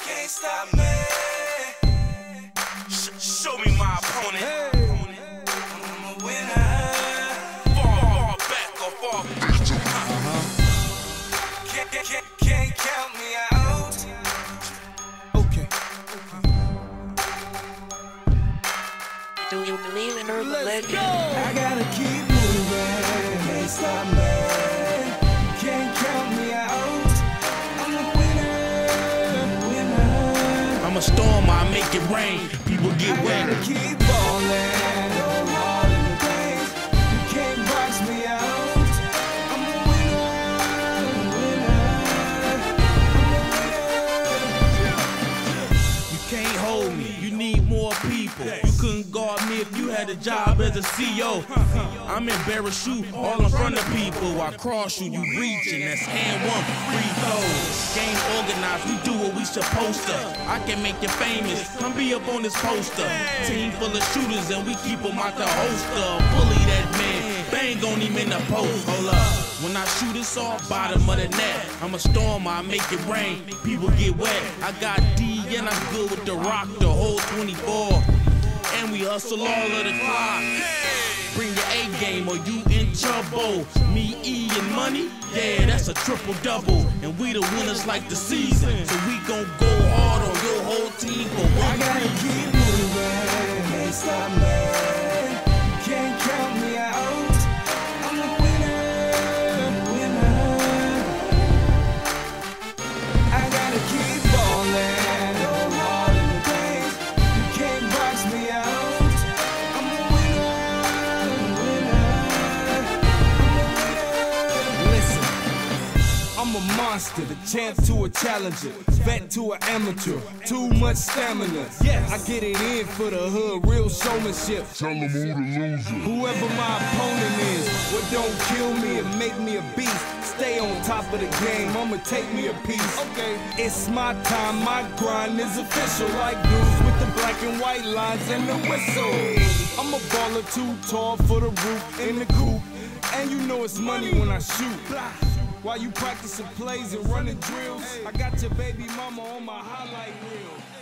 can't stop me. Show me my opponent. I'm a winner. Far back or far. Can't count me out. Okay. Do you believe in urban legend? I gotta keep moving. Can't stop me. Can't count me out. I'm a winner. I'm a storm, I make it rain. People get I wet. gotta keep ballin'. All in the days. You can't box me out. I'm a winner. You can't hold me, you need more people. You couldn't guard me if you had a job as a CEO. I'm embarrassed you all in front of people. I cross you, you reaching, that's hand one, free throws. Game organized, we do what we supposed to. I can make you famous, come be up on this poster. Team full of shooters and we keep them out the holster. Bully that man, bang on him in the post. Hold up, when I shoot it's all bottom of the net. I'm a storm, I make it rain, people get wet. I got D and I'm good with the rock, the whole 24. And we hustle all of the clock. Bring your A game or you in trouble. Me, E, and money, yeah, that's a triple-double. And we the winners like the season. So we gon' go hard on your whole team for I one gotta reason. keep moving. Can't stop me. Can't count me out. I'm a winner. I gotta keep ballin'. All in the days. You can't box me out. I'm a winner. Listen, I'm a monster, the champ to a challenger, vet to an amateur, too much stamina. Yes, I get it in for the hood, real showmanship. Tell them who the loser. Whoever my opponent is, what don't kill me and make me a beast. Stay on top of the game, I'ma take me a piece. Okay, it's my time, my grind is official. Like dudes with the black and white lines and the whistle. I'm a baller too tall for the roof in the coop, and you know it's money when I shoot. While you practicing plays and running drills, I got your baby mama on my highlight reel.